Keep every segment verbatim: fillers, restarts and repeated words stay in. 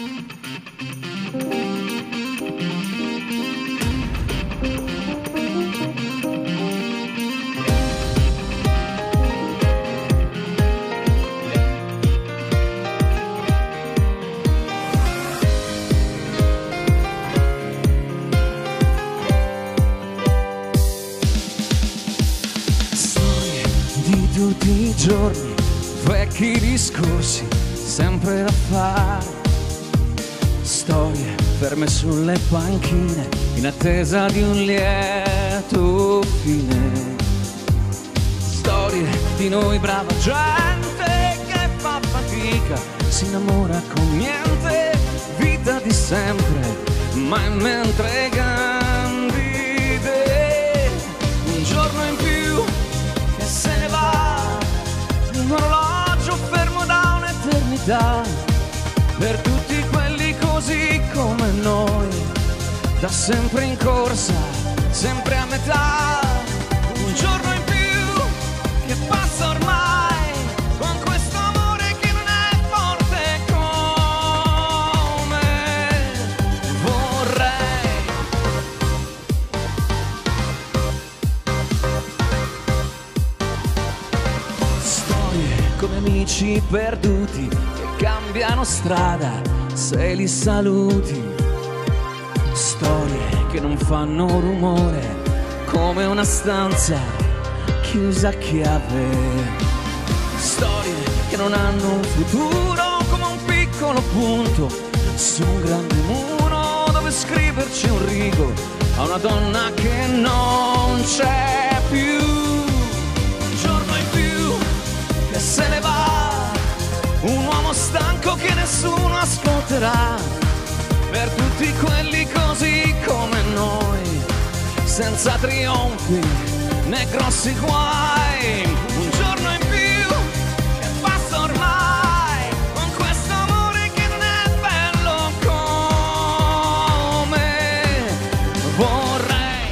Tutti i giorni, vecchi discorsi, sempre da fare. Storie ferme sulle panchine, in attesa di un lieto fine. Storie di noi brava gente che fa fatica, si innamora con niente, vita di sempre, ma in mentre candide. Un giorno in più che se ne va, un orologio fermo da un'eternità, per tutti quelli così come noi, da sempre in corsa, sempre a metà. Un giorno in più che passa ormai, con questo amore che non è forte come vorrei. Come amici perduti che cambiano strada se li saluti. Storie che non fanno rumore, come una stanza chiusa a chiave. Storie che non hanno un futuro, come un piccolo punto su un grande muro dove scriverci un rigo a una donna che non c'è più. Un giorno in più che se ne va, un uomo stanco che nessuno ascolterà, per tutti quelli così come noi, senza trionfi né grossi guai. Un giorno in più che passa ormai, con questo amore che non è bello come vorrei.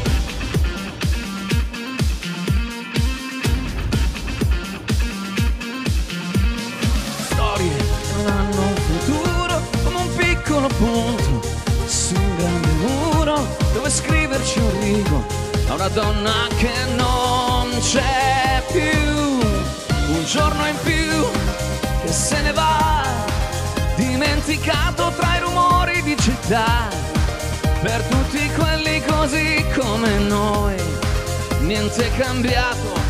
Storie che non hanno un futuro, come un piccolo punto su un grande muro dove scriverci un rigo a una donna che non c'è più. Un giorno in più che se ne va, dimenticato tra i rumori di città, per tutti quelli così come noi, niente è cambiato